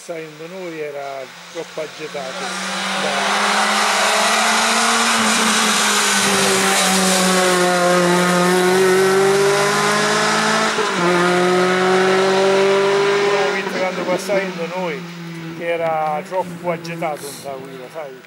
passando noi era troppo agitato. Abbiamo visto quando passando noi che era troppo agitato in la guida, sai?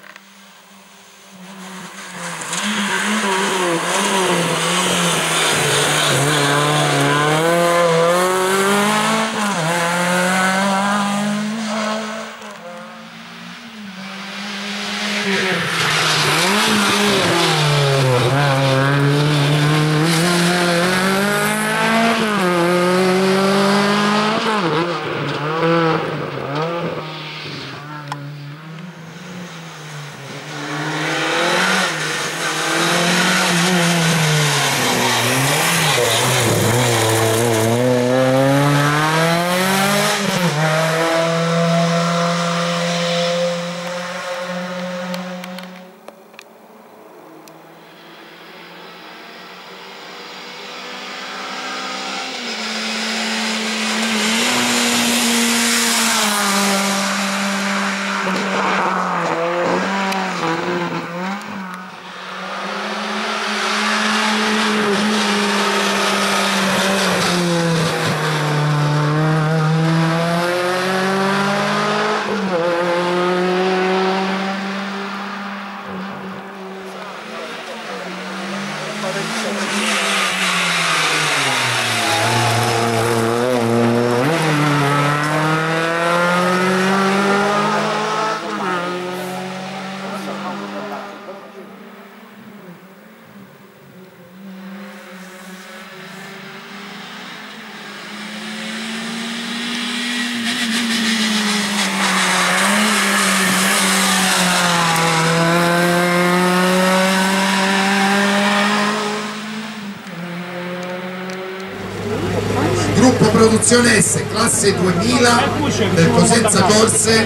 Gruppo Produzione S, classe 2000 del Cosenza Corse,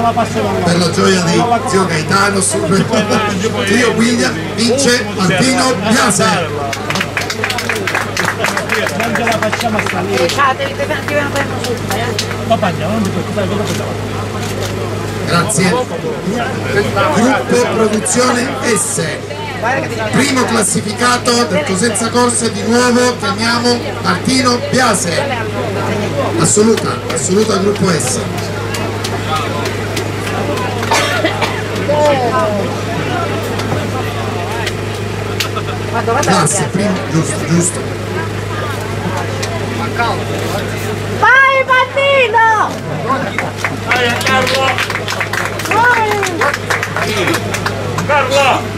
per la gioia di zio Gaetano, zio William, vince Martino Biase. Non ce la facciamo a salire. Grazie. Gruppo Produzione S, primo classificato del Cosenza Corse, di nuovo chiamiamo Martino Biase. Assoluta gruppo S. Classe, primo, giusto. Vai Martino! Vai Carlo! Vai! Carlo!